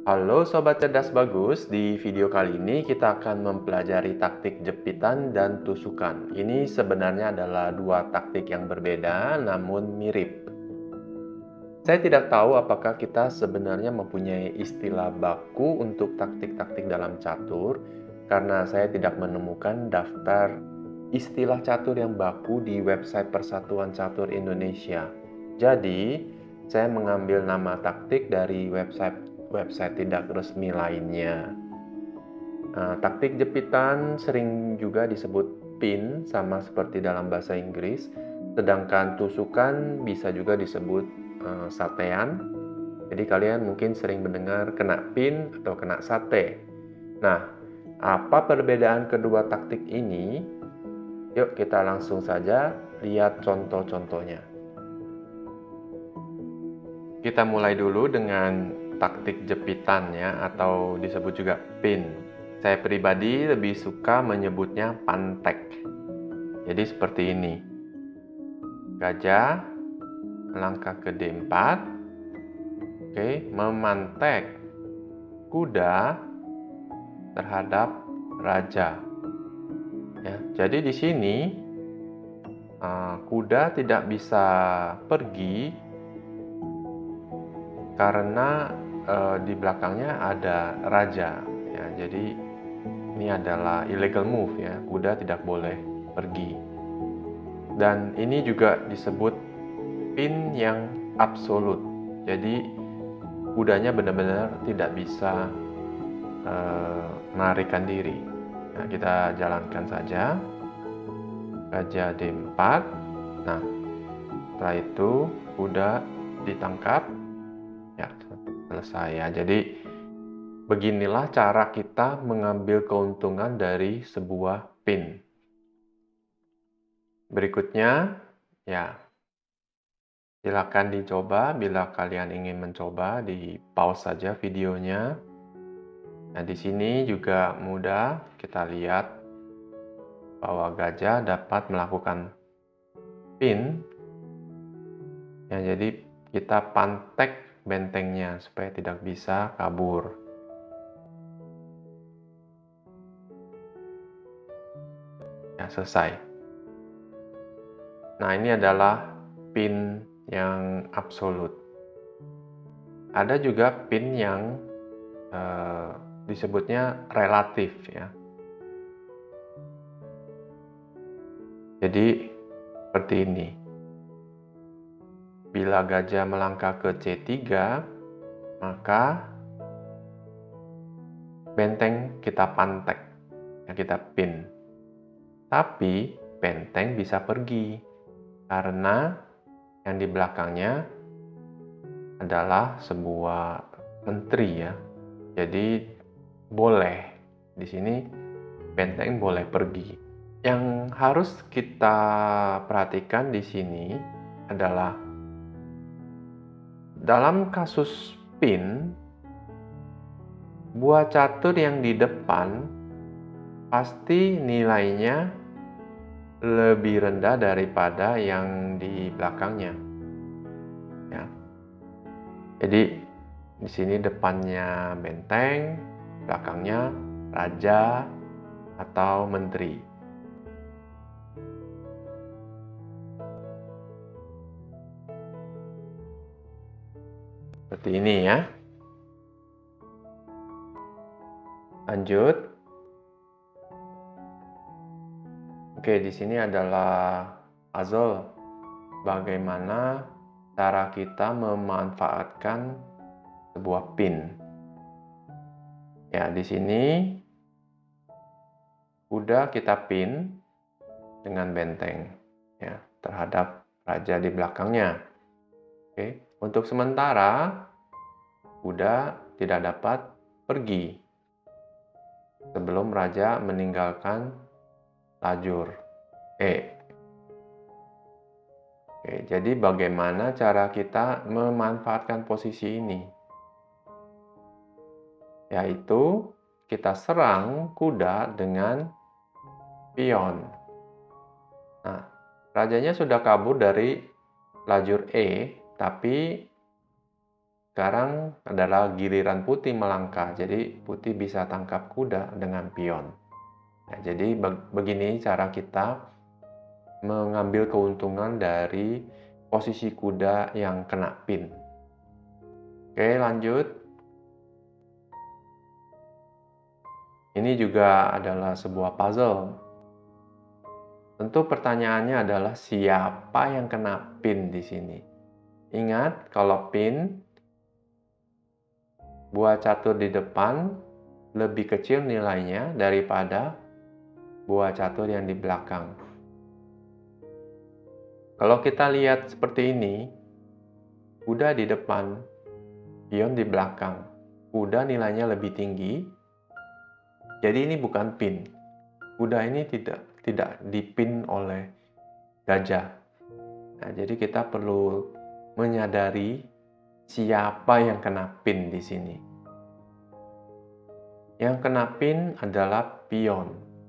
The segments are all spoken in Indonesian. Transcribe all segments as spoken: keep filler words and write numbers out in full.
Halo Sobat Cerdas Bagus, di video kali ini kita akan mempelajari taktik jepitan dan tusukan. Ini sebenarnya adalah dua taktik yang berbeda namun mirip. Saya tidak tahu apakah kita sebenarnya mempunyai istilah baku untuk taktik-taktik dalam catur, karena saya tidak menemukan daftar istilah catur yang baku di website Persatuan Catur Indonesia. Jadi, saya mengambil nama taktik dari website website tidak resmi lainnya. Nah, taktik jepitan sering juga disebut pin, sama seperti dalam bahasa Inggris. Sedangkan tusukan bisa juga disebut uh, satean. Jadi kalian mungkin sering mendengar kena pin atau kena sate. Nah, apa perbedaan kedua taktik ini? Yuk kita langsung saja lihat contoh-contohnya. Kita mulai dulu dengan taktik jepitan ya, atau disebut juga pin. Saya pribadi lebih suka menyebutnya pantek. Jadi seperti ini. Gajah melangkah ke D empat. Oke, memantek kuda terhadap raja. Ya, jadi di sini uh, kuda tidak bisa pergi karena uh, di belakangnya ada raja. Ya, jadi ini adalah illegal move ya, kuda tidak boleh pergi. Dan ini juga disebut pin yang absolut. Jadi kudanya benar-benar tidak bisa uh, melarikan diri. Nah, kita jalankan saja. Gajah D empat. Nah, setelah itu kuda ditangkap. Ya, selesai ya. Jadi beginilah cara kita mengambil keuntungan dari sebuah pin. Berikutnya, ya, silakan dicoba. Bila kalian ingin mencoba, di pause saja videonya. Nah, di sini juga mudah kita lihat bahwa gajah dapat melakukan pin. Ya, jadi kita pantek bentengnya supaya tidak bisa kabur. Ya, selesai. Nah, ini adalah pin yang absolut. Ada juga pin yang eh, disebutnya relatif ya. Jadi seperti ini. Bila gajah melangkah ke C tiga, maka benteng kita pantek, ya, kita pin. Tapi benteng bisa pergi karena yang di belakangnya adalah sebuah menteri ya. Jadi boleh di sini benteng boleh pergi. Yang harus kita perhatikan di sini adalah dalam kasus pin, buah catur yang di depan pasti nilainya lebih rendah daripada yang di belakangnya. Ya. Jadi di sini depannya benteng, belakangnya raja atau menteri. Seperti ini ya. Lanjut. Oke, di sini adalah puzzle. Bagaimana cara kita memanfaatkan sebuah pin. Ya, di sini kuda kita pin dengan benteng ya, terhadap raja di belakangnya. Oke, untuk sementara kuda tidak dapat pergi sebelum raja meninggalkan lajur E. Oke, jadi bagaimana cara kita memanfaatkan posisi ini? Yaitu kita serang kuda dengan pion. Nah, rajanya sudah kabur dari lajur E, tapi sekarang adalah giliran putih melangkah. Jadi putih bisa tangkap kuda dengan pion. Nah, jadi begini cara kita mengambil keuntungan dari posisi kuda yang kena pin. Oke, lanjut. Ini juga adalah sebuah puzzle. Tentu pertanyaannya adalah siapa yang kena pin di sini. Ingat, kalau pin buah catur di depan lebih kecil nilainya daripada buah catur yang di belakang. Kalau kita lihat seperti ini, kuda di depan, pion di belakang. Kuda nilainya lebih tinggi. Jadi ini bukan pin. Kuda ini tidak tidak dipin oleh gajah. Nah, jadi kita perlu menyadari siapa yang kena pin di sini. Yang kena pin adalah pion.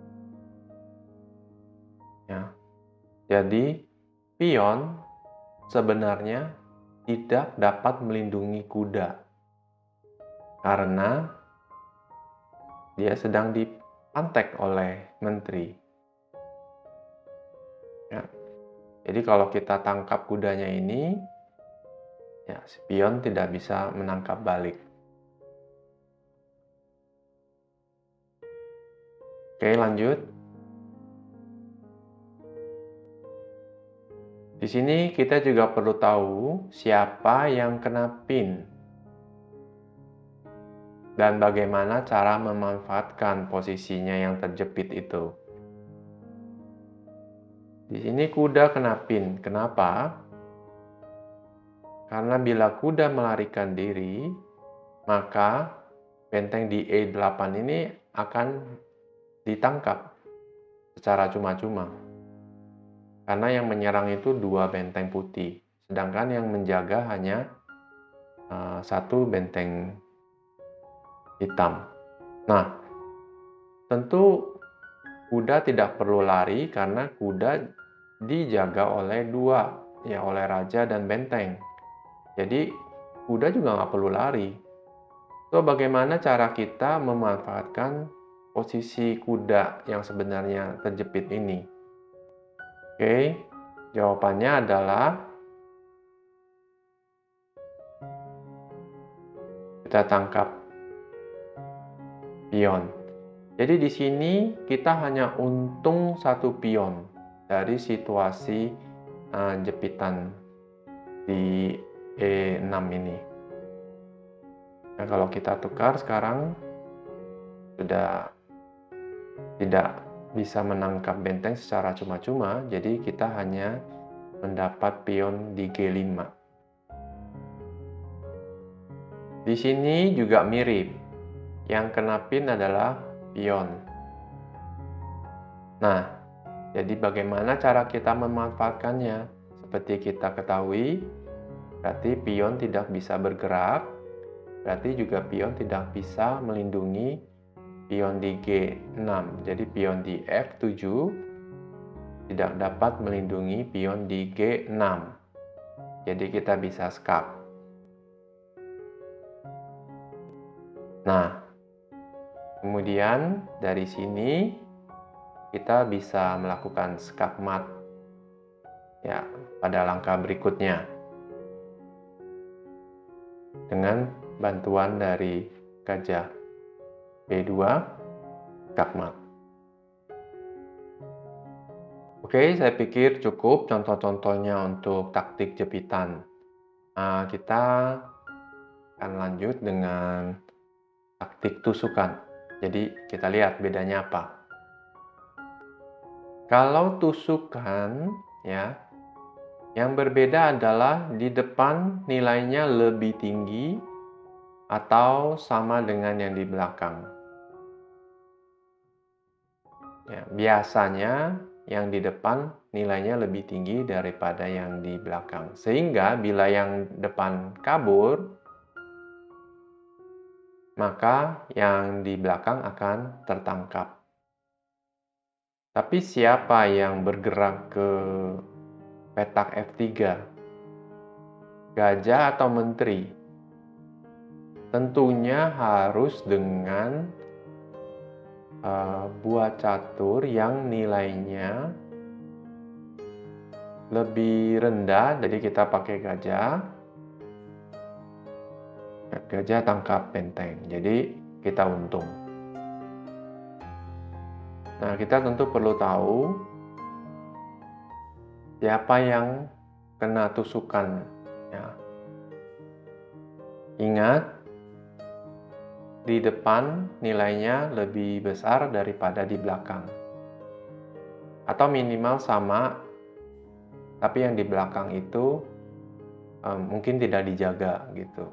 Ya. Jadi pion sebenarnya tidak dapat melindungi kuda karena dia sedang dipantek oleh menteri. Ya. Jadi kalau kita tangkap kudanya ini, ya, si pion tidak bisa menangkap balik. Oke, lanjut. Di sini kita juga perlu tahu siapa yang kena pin dan bagaimana cara memanfaatkan posisinya yang terjepit itu. Di sini kuda kena pin. Kenapa? Karena bila kuda melarikan diri, maka benteng di E delapan ini akan ditangkap secara cuma-cuma. Karena yang menyerang itu dua benteng putih, sedangkan yang menjaga hanya uh, satu benteng hitam. Nah, tentu kuda tidak perlu lari karena kuda dijaga oleh dua, ya oleh raja dan benteng. Jadi kuda juga nggak perlu lari. So, bagaimana cara kita memanfaatkan posisi kuda yang sebenarnya terjepit ini? Oke, jawabannya adalah kita tangkap pion. Jadi di sini kita hanya untung satu pion dari situasi uh, jepitan di E enam ini. Nah, kalau kita tukar sekarang sudah tidak bisa menangkap benteng secara cuma-cuma, jadi kita hanya mendapat pion di G lima. Di sini juga mirip. Yang kena pin adalah pion. Nah, jadi bagaimana cara kita memanfaatkannya? Seperti kita ketahui, berarti pion tidak bisa bergerak, berarti juga pion tidak bisa melindungi pion di G enam. Jadi pion di F tujuh tidak dapat melindungi pion di G enam. Jadi kita bisa skak. Nah, kemudian dari sini kita bisa melakukan skakmat ya pada langkah berikutnya dengan bantuan dari gajah. B dua skakmat. Oke, saya pikir cukup contoh-contohnya untuk taktik jepitan. Nah, kita akan lanjut dengan taktik tusukan. Jadi kita lihat bedanya apa. Kalau tusukan ya, yang berbeda adalah di depan nilainya lebih tinggi atau sama dengan yang di belakang. Ya, biasanya yang di depan nilainya lebih tinggi daripada yang di belakang. Sehingga bila yang depan kabur, maka yang di belakang akan tertangkap. Tapi siapa yang bergerak ke petak F tiga? Gajah atau menteri? tentunya harus dengan uh, buah catur yang nilainya lebih rendah. Jadi kita pakai gajah. Gajah tangkap benteng. Jadi kita untung. Nah, kita tentu perlu tahu siapa yang kena tusukan. Ya. Ingat, di depan nilainya lebih besar daripada di belakang. Atau minimal sama, tapi yang di belakang itu um, mungkin tidak dijaga gitu.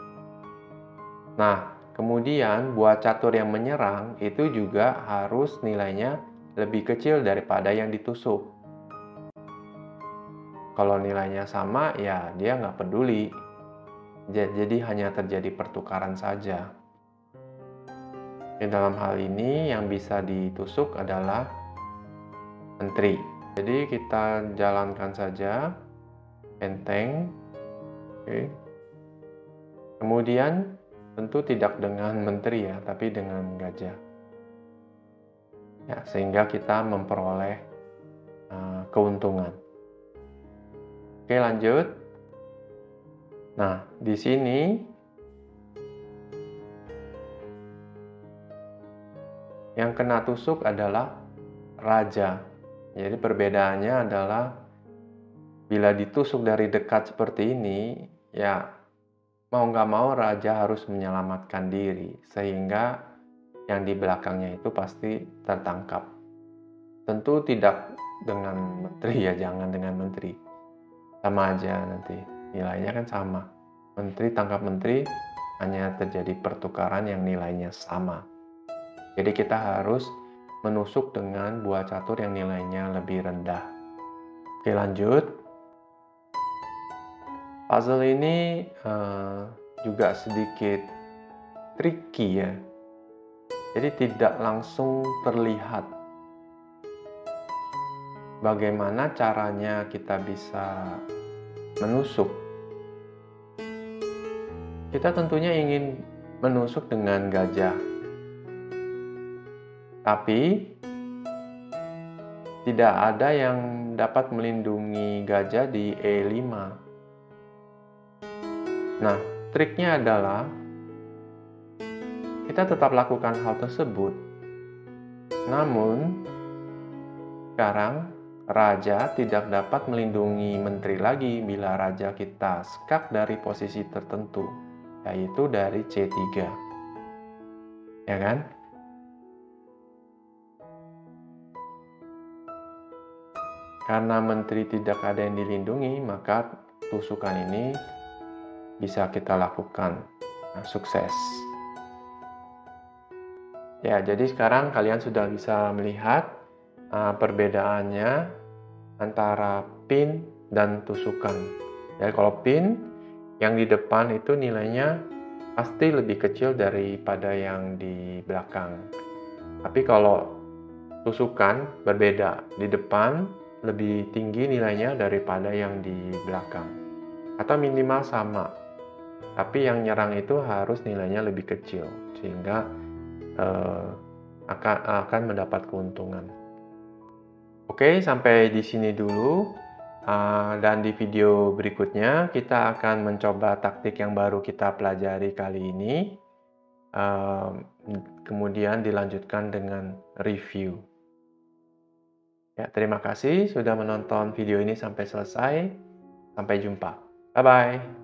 Nah, kemudian buah catur yang menyerang itu juga harus nilainya lebih kecil daripada yang ditusuk. Kalau nilainya sama, ya dia nggak peduli. Jadi hanya terjadi pertukaran saja. Di dalam hal ini yang bisa ditusuk adalah menteri. Jadi kita jalankan saja benteng. Oke. Kemudian tentu tidak dengan menteri ya, tapi dengan gajah. Ya, sehingga kita memperoleh uh, keuntungan. Oke, lanjut. Nah, di sini yang kena tusuk adalah raja. Jadi perbedaannya adalah bila ditusuk dari dekat seperti ini, ya mau nggak mau raja harus menyelamatkan diri, sehingga yang di belakangnya itu pasti tertangkap. Tentu tidak dengan menteri ya, jangan dengan menteri. Sama aja nanti, nilainya kan sama. Menteri tangkap menteri, hanya terjadi pertukaran yang nilainya sama. Jadi kita harus menusuk dengan buah catur yang nilainya lebih rendah. Oke, lanjut. Puzzle ini uh, juga sedikit tricky ya. Jadi tidak langsung terlihat bagaimana caranya kita bisa menusuk. Kita tentunya ingin menusuk dengan gajah. Tapi tidak ada yang dapat melindungi gajah di E lima. Nah, triknya adalah kita tetap lakukan hal tersebut. Namun, sekarang raja tidak dapat melindungi menteri lagi bila raja kita skak dari posisi tertentu, yaitu dari C tiga. Ya kan? Karena menteri tidak ada yang dilindungi, maka tusukan ini bisa kita lakukan. Nah, sukses. Ya, jadi sekarang kalian sudah bisa melihat uh, perbedaannya antara pin dan tusukan. Jadi kalau pin yang di depan itu nilainya pasti lebih kecil daripada yang di belakang. Tapi kalau tusukan berbeda, di depan lebih tinggi nilainya daripada yang di belakang. Atau minimal sama. Tapi yang nyerang itu harus nilainya lebih kecil sehingga uh, akan akan mendapat keuntungan. Oke, sampai di sini dulu. Uh, dan di video berikutnya kita akan mencoba taktik yang baru kita pelajari kali ini. Uh, kemudian dilanjutkan dengan review. Ya, terima kasih sudah menonton video ini sampai selesai. Sampai jumpa. Bye-bye.